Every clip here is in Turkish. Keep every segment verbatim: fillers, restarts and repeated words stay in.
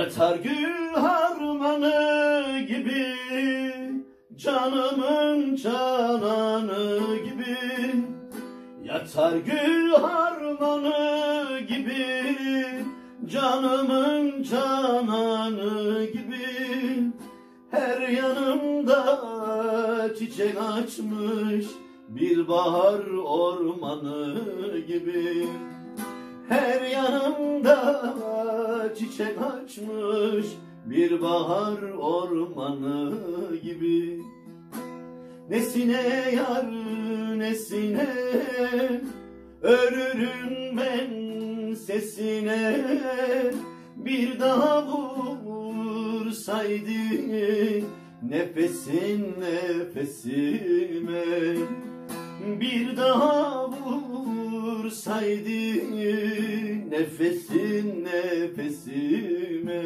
Yatar gül harmanı gibi, canımın cananı gibi. Yatar gül harmanı gibi, canımın cananı gibi. Her yanımda çiçek açmış bir bahar ormanı gibi. Her yanımda çiçek açmış bir bahar ormanı gibi. Nesine yar nesine, ölürüm ben sesine. Bir daha vursaydı nefesin nefesime. Bir daha vursaydı nefesin nefesime.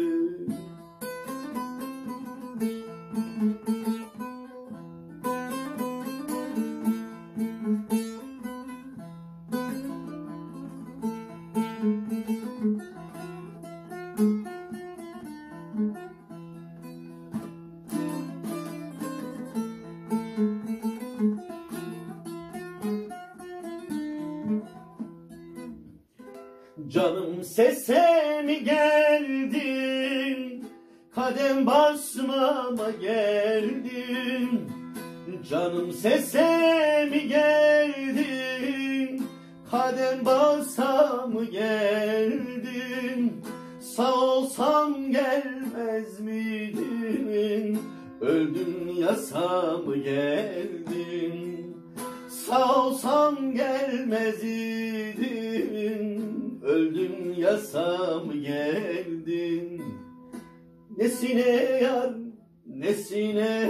Canım sese mi geldin, kadem basmama geldin. Canım sese mi geldin, kadem basa mı geldin. Sağ olsam gelmez miydin, öldün yasa mı geldin. Sağ olsam gelmez idin, öldün yasa mı geldin. Nesine yar nesine,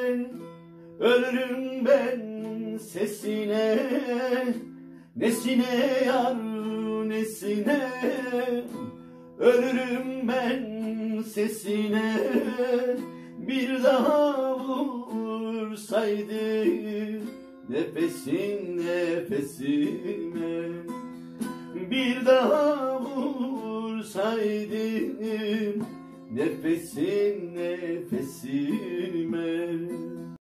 ölürüm ben sesine. Nesine yar nesine, ölürüm ben sesine. Bir daha vursaydı nefesin nefesime. Bir daha vursaydı nefesin nefesime.